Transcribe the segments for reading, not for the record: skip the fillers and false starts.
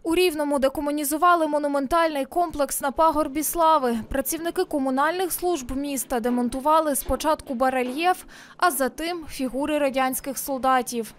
У Рівному декомунізували монументальний комплекс на пагорбі Слави. Працівники комунальних служб міста демонтували спочатку барельєф, а за тим фігури радянських солдатів.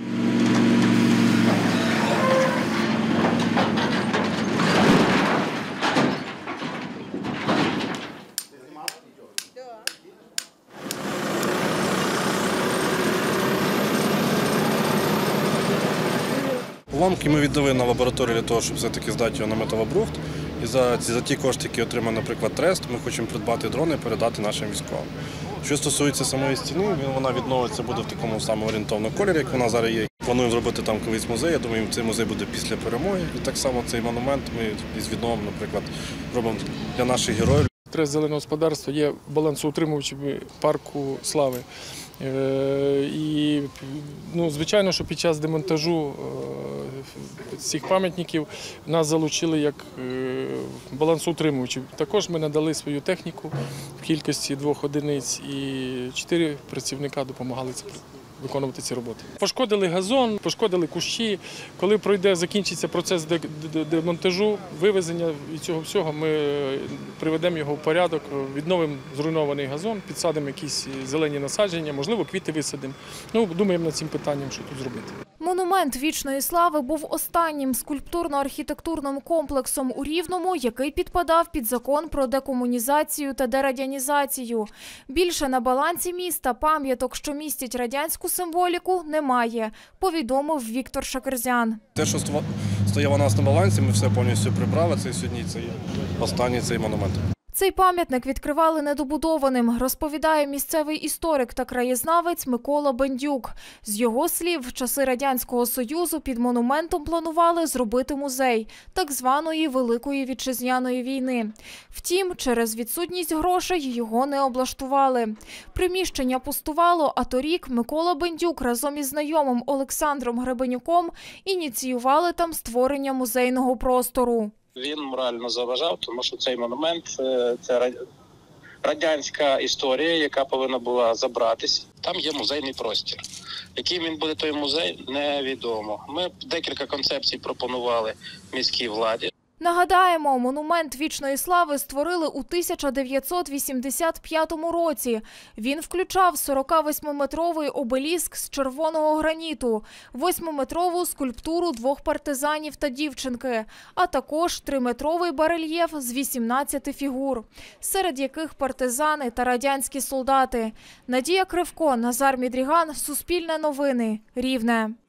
Уламки ми віддали на лабораторію для того, щоб все-таки здати його на металобрухт. І за ті кошти, які отримав, наприклад, Трест, ми хочемо придбати дрони і передати нашим військовим. Що стосується самої стіни, вона відновиться, буде в такому самому орієнтовному кольорі, як вона зараз є. Плануємо зробити там колись музей, я думаю, цей музей буде після перемоги. І так само цей монумент ми із відновом, наприклад, робимо для наших героїв. Трест зеленого господарства є балансоутримувачами парку Слави. І, звичайно, що під час демонтажу цих пам'ятників нас залучили як балансоутримувачів. Також ми надали свою техніку в кількості 2 одиниць і 4 працівника допомагали виконувати ці роботи. Пошкодили газон, пошкодили кущі. Коли закінчиться процес демонтажу, вивезення і цього всього, ми приведемо його в порядок, відновимо зруйнований газон, підсадимо якісь зелені насадження, можливо, квіти висадимо. Думаємо над цим питанням, що тут зробити. Монумент вічної слави був останнім скульптурно-архітектурним комплексом у Рівному, який підпадав під закон про декомунізацію та дерадянізацію. Більше на балансі міста пам'яток, що містять радянську символіку, немає, повідомив Віктор Шакерзян. Те, що стояло у нас на балансі, ми все повністю прибрали. Це сьогодні останній цей монумент. Цей пам'ятник відкривали недобудованим, розповідає місцевий історик та краєзнавець Микола Бендюк. З його слів, в часи Радянського Союзу під монументом планували зробити музей так званої Великої Вітчизняної війни. Втім, через відсутність грошей його не облаштували. Приміщення пустувало, а торік Микола Бендюк разом із знайомим Олександром Гребенюком ініціювали там створення музейного простору. Він морально заважав, тому що цей монумент – це радянська історія, яка повинна була забратись. Там є музейний простір. Яким він буде, той музей, невідомо. Ми декілька концепцій пропонували міській владі. Нагадаємо, монумент вічної слави створили у 1985 році. Він включав 48-метровий обеліск з червоного граніту, 8-метрову скульптуру 2 партизанів та дівчинки, а також 3-метровий барельєф з 18 фігур, серед яких партизани та радянські солдати. Надія Кривко, Назар Мідріган, Суспільне новини, Рівне.